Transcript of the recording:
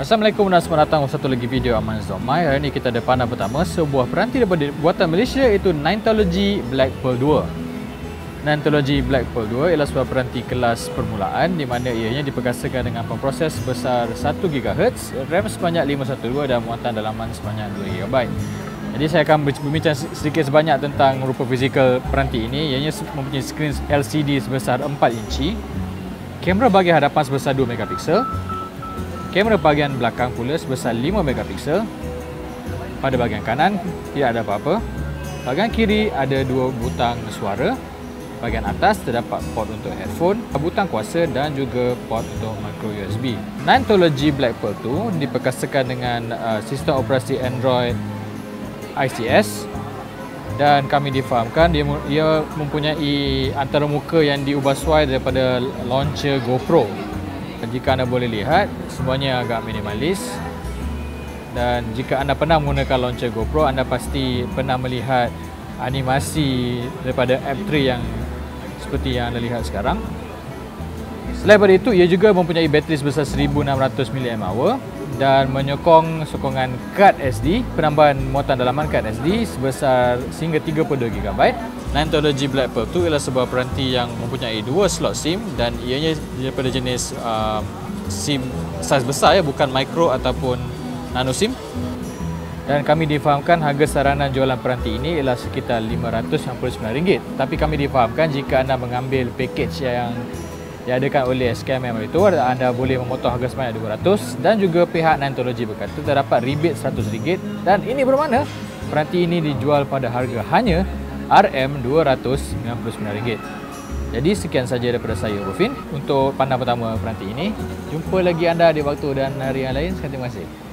Assalamualaikum dan selamat datang satu lagi video Aman Zomai. Hari ini kita ada panel pertama, sebuah peranti daripada buatan Malaysia iaitu Nintology Black Pearl 2. Nintology Black Pearl 2 ialah sebuah peranti kelas permulaan di mana ianya diperkasakan dengan pemproses sebesar 1 GHz, RAM sebanyak 512 dan muatan dalaman sebanyak 2 GB. Jadi saya akan berbincang sedikit sebanyak tentang rupa fizikal peranti ini. Ianya mempunyai skrin LCD sebesar 4 inci, kamera bahagian hadapan sebesar 2 megapiksel, kamera bahagian belakang pula sebesar 5 megapiksel. Pada bahagian kanan tidak ada apa-apa. Bahagian kiri ada 2 butang suara. Bahagian atas terdapat port untuk headphone, butang kuasa dan juga port untuk micro USB. Nintology Black Pearl 2 diperkasakan dengan sistem operasi Android ICS dan kami difahamkan ia mempunyai antarmuka yang diubah suai daripada launcher GoPro. Jika anda boleh lihat, semuanya agak minimalis, dan jika anda pernah menggunakan launcher GoPro, anda pasti pernah melihat animasi daripada App 3 yang seperti yang anda lihat sekarang. Selain daripada itu, ia juga mempunyai bateri sebesar 1600 mAh dan menyokong sokongan kad SD, penambahan muatan dalaman kad SD sebesar sehingga 32 GB. Nintology Black Pearl 2 ialah sebuah peranti yang mempunyai 2 slot SIM dan ianya daripada jenis SIM saiz besar, bukan micro ataupun nano SIM. Dan kami difahamkan harga saranan jualan peranti ini ialah sekitar RM599. Tapi kami difahamkan jika anda mengambil package yang diadakan oleh SKMM itu, anda boleh memotong harga sebanyak RM200 dan juga pihak Nintology berkata terdapat rebate RM100 dan ini bermakna peranti ini dijual pada harga hanya RM299. Jadi sekian saja daripada saya, Rufin, untuk panel pertama peranti ini. Jumpa lagi anda di waktu dan hari yang lain. Terima kasih.